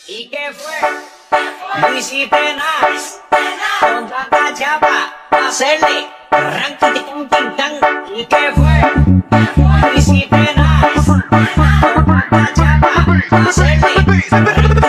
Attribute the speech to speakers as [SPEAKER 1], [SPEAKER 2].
[SPEAKER 1] ¿Y qué fue? No hiciste nada con tanta chapa pa' hacerle ranking con tintán. ¿Y qué fue? No hiciste nada con tanta chapa pa' hacerle